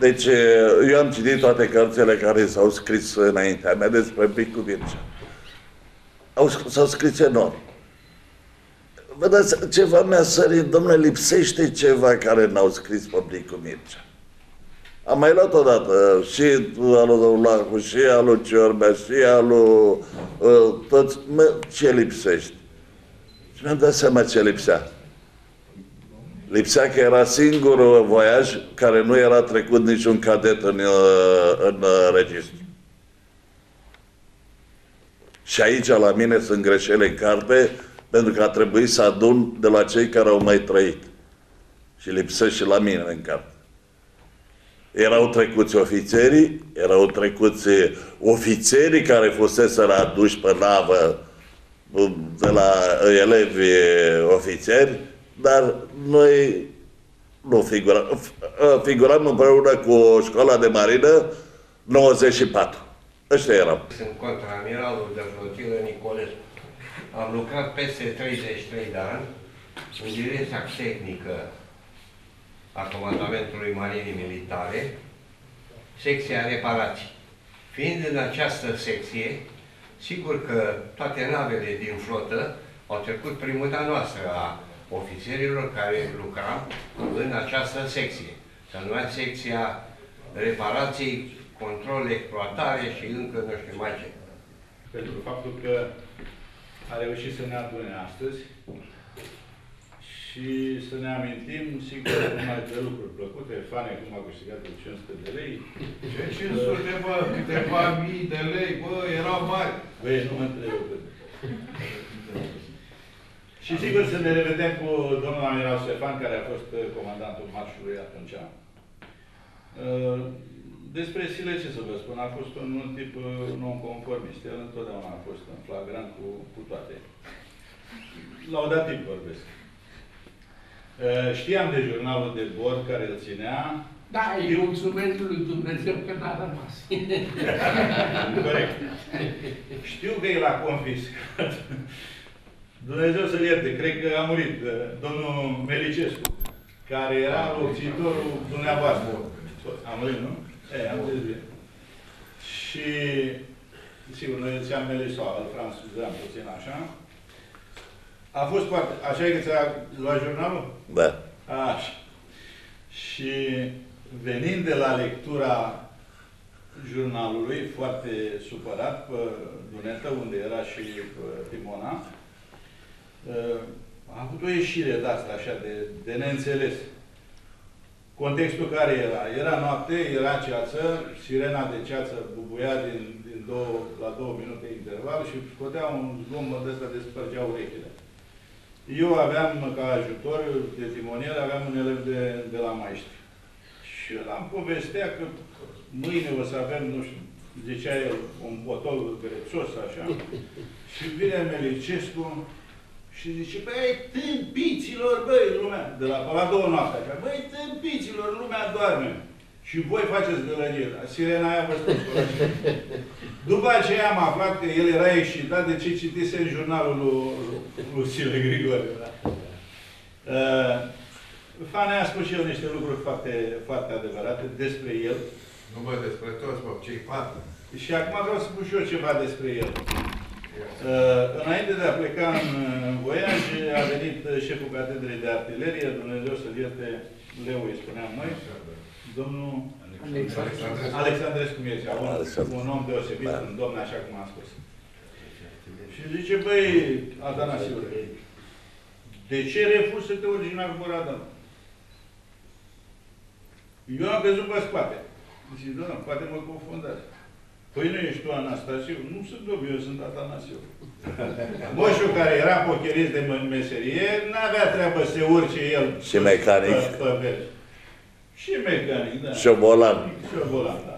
Deci, eu am citit toate cărțile care s-au scris înaintea mea despre Bricu Mircea. S-au scris enorm. Vedeți, ceva mi-a sărit, domnule, lipsește ceva care n-au scris pe Bricu Mircea. Am mai luat odată și al lui Vlacu, și al lui Ciorbea, și al lui toți, ce lipsește? Și mi-am dat seama ce lipsea. Lipsea că era singurul voiaj care nu era trecut niciun cadet în registru. Și aici la mine sunt greșeli în carte, pentru că a trebuit să adun de la cei care au mai trăit. Și lipsesc și la mine în carte. Erau trecuți ofițerii, erau trecuți ofițerii care fuseseră aduși pe navă de la elevi ofițeri, dar noi nu figuram împreună cu școala de marină 94. Ăștia eram. Sunt contraamiralul de flotilă Nicolescu. Am lucrat peste 33 de ani în direcția tehnică a Comandamentului Marinii Militare, secția reparații. Fiind în această secție, sigur că toate navele din flotă au trecut prin mâna noastră a ofițerilor care lucram în această secție. Se numea secția reparații, control, exploatare și încă nu știu mai ce. Pentru faptul că a reușit să ne adune astăzi și să ne amintim, sigur, numai de lucruri plăcute. Fane, cum a câștigat de 500 de lei. Ce 500, bă? Câteva mii de lei, bă, erau mari. Băi, nu mă întreb. Și sigur să ne revedem cu domnul amiral Ștefan, care a fost comandantul marșului atunci. Despre Sile, ce să vă spun, a fost un tip non-conformist. El întotdeauna a fost în flagrant cu toate. Laudat tip vorbesc. Știam de jurnalul de bord care îl ținea. Da, îi mulțumesc lui Dumnezeu că n-a rămas. Corect. Știu că el a confiscat. Dumnezeu să-l ierte, cred că a murit domnul Melicescu, care era locțitorul dumneavoastră. A murit, nu? Am zis bine. Și, sigur, noi ziceam Melisoa, îl franțuzeam puțin așa. A fost foarte... Așa e că ți-a luat jurnalul? Da. Așa. Și venind de la lectura jurnalului, foarte supărat pe Dunetă, unde era și Timona, a avut o ieșire de asta, așa, de neînțeles. Contextul care era? Era noapte, era ceață, sirena de ceață bubuia la 2 minute interval și scotea un zgomot ăsta de spărgea urechile. Eu aveam, ca ajutor de timonier, aveam un elev de la maestri. Și el am povestea că mâine o să avem, nu știu, zicea el, un botol grețos, așa. Și vine Melicescu și zice, băi, tâmpiților, băi, lumea, de la 2 noapte, așa, băi, tâmpiților, lumea doarme. Și voi faceți gălăgie. Sirena aia vă spun. După aceea am aflat că el era excitat de ce citise în jurnalul lui Sile Grigore. Da? Fane a spus și eu niște lucruri foarte, foarte adevărate despre el. Nu mă, despre toți, mă, cei 4. Și acum vreau să spun și eu ceva despre el. Înainte de a pleca în voiaj, a venit șeful catedrei de artilerie, Dumnezeu să-l ierte, Leu îi spuneam noi, domnul Alexandrescu Mircea, un om deosebit, un domn, așa cum am spus. Și zice, băi, Atanasiule, de ce refuzi să te urci în arboradă? Eu am căzut pe spate. Zice, doamne, poate mă confundați. Păi nu ești tu Anastasiu? Nu sunt domn, eu sunt Atanasiu. Moșul care era pocherist de meserie, n-avea treabă să se urce el. Și mecanic. Și mecanic, da. Șobolan. Șobolan, da.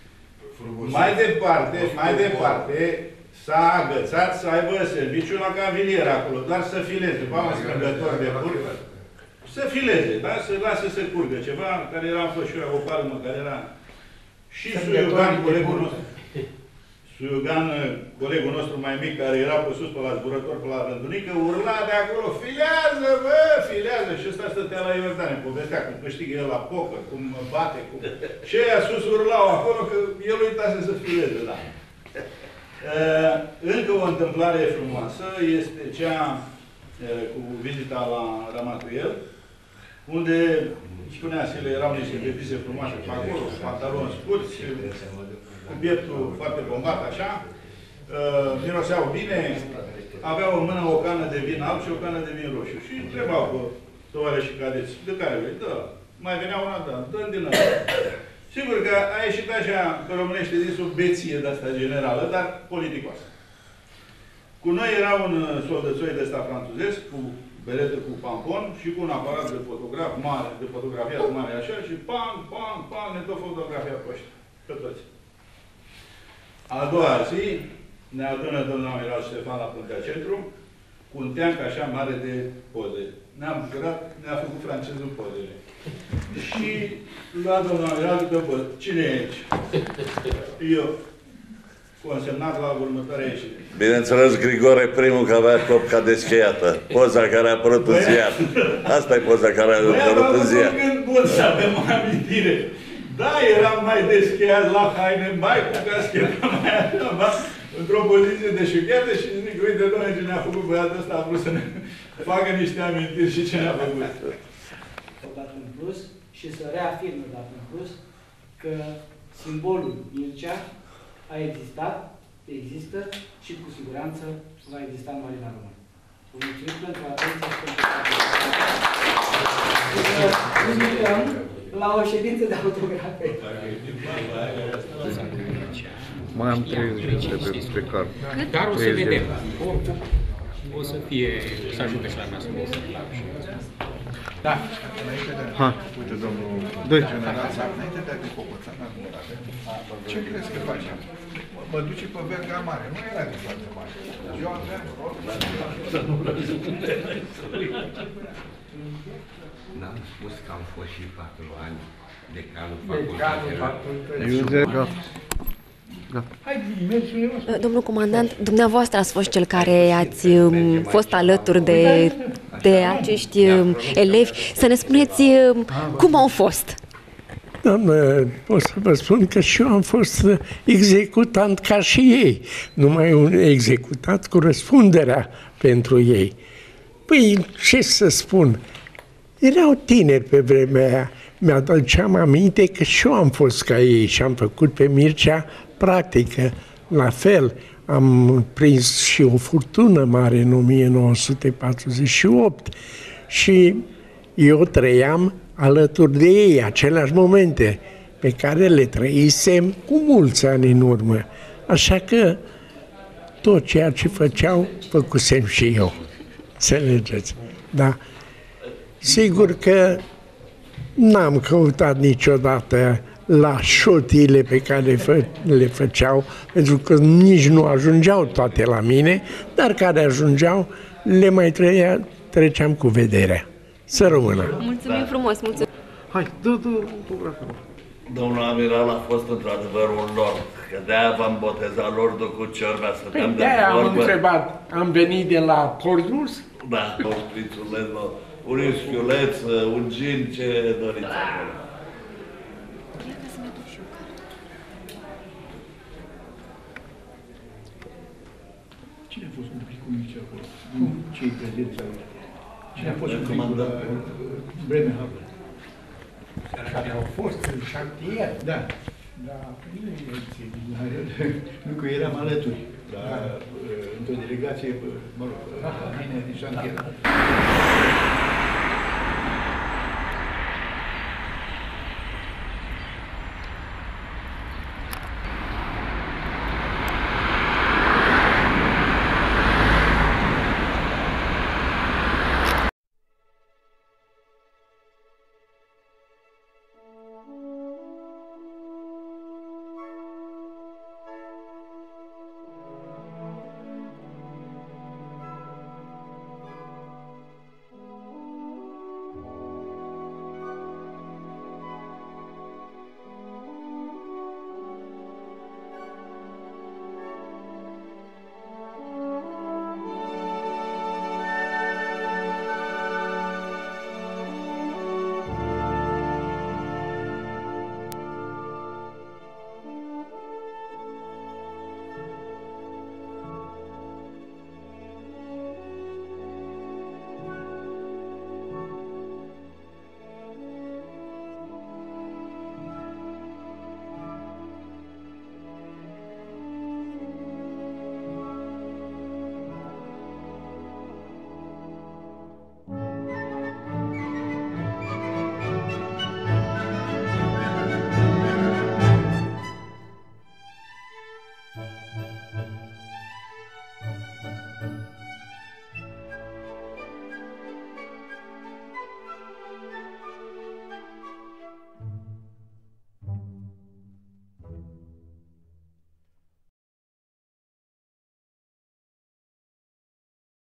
Mai departe, s-a agățat să aibă serviciul la cavilier acolo, doar să fileze. Va un strângător de burg, să fileze, da? Să lasă să curgă ceva care era în fășura, o palmă care era și suiocan, colegul nostru. Suiogan, colegul nostru mai mic, care era pe sus, pe la zburător, pe la Rândunică, urla de acolo, filează, bă, filează! Și ăsta stătea la Iordane, povestea cum câștigă el la poker, cum bate, cum... Și ăia sus urlau acolo, că el uitase să fileze, da. Încă o întâmplare frumoasă este cea cu vizita la Ramatuel, unde, spunea Sile, erau niște bebise frumoase pe acolo, pantaloni scurți, cu pieptul foarte bombat, așa, miroseau bine, aveau în mână o cană de vin alb și o cană de vin roșu. Și întrebau pe tovarășii cadeți, de care vrei? Da. Mai venea una, da, dă-mi din ăla. Sigur că a ieșit așa, pe românește zis, o beție de-asta generală, dar politicoasă. Cu noi era un soldățoi de ăsta franțuzesc, cu beretă cu pampon și cu un aparat de fotograf mare, de fotografiat mare așa, și pam, pam, pam, ne tot fotografia pe ăștia, pe toți. A doua zi, ne adună domnul amiral Ștefan la Puntea Centru, cu un teanc așa mare de poze. Ne-am bucurat, ne-a făcut francezul pozele. Și lua domnul amiral după poze. Cine e aici? Eu. Consemnat la următoarea ieșire. Bineînțeles, Grigore primul, că avea copca descheiată. Poza care a apărut în ziar. Asta e poza care a apărut în ziar. Când bun să avem o amintire. Da, eram mai descheiat la haine, mai cu cascheta, mai așa, într-o poziție de șucheată și zic, uite, doamne, ce ne-a făcut băiatul ăsta, a vrut să ne facă niște amintiri și ce ne-a făcut. Dat în plus și să reafirmă dat în plus că simbolul Mircea a existat, există și cu siguranță va exista în Marina Română. Vă mulțumim pentru atenție și pentru atenție. La o ședință de autografe. Mai am 30 de pe car. Dar o să vedem. Oricum, o să fie, să ajute și la noastră. Da. Ha. Uite, domnul general, înainte de a te copoța în admirare, ce crezi că facem? Mă duce pe Verga Mare. Nu era de foarte mare. Eu aveam rol să nu N-am spus că am fost și 4 ani decanul facultății. Domnul comandant, dumneavoastră ați fost cel care ați fost alături de acești elevi. Să ne spuneți cum au fost. Doamnă, pot să vă spun că și eu am fost executant ca și ei, numai un executat cu răspunderea pentru ei. Păi, ce să spun, erau tineri pe vremea aia. Mi-aduceam aminte că și eu am fost ca ei și am făcut pe Mircea practică. La fel, am prins și o furtună mare în 1948 și eu trăiam alături de ei aceleași momente pe care le trăisem cu mulți ani în urmă. Așa că tot ceea ce făceau, făcusem și eu. Înțelegeți? Da. Sigur că n-am căutat niciodată la șotiile pe care le făceau, pentru că nici nu ajungeau toate la mine, dar care ajungeau, le mai treceam cu vederea. Să rămână! Mulțumim frumos, mulțumim! Hai, dă autograful. Domnul amiral a fost într-adevăr un lord, că de-aia v-am botezat lordul cu ciorbea, să Păi de-aia am întrebat, am venit de la Cornus? Da, un prințuleț, un ischiuleț, un gin, ce doriți acolo. Cine a fost un pic cu Mircea acolo? Cei prezenți aici? Cine a fost un pic la Bremenhaven? Care au fost în șantier? Da. Nu că eram alături, într-o delegație, mă rog, la mine din șantier.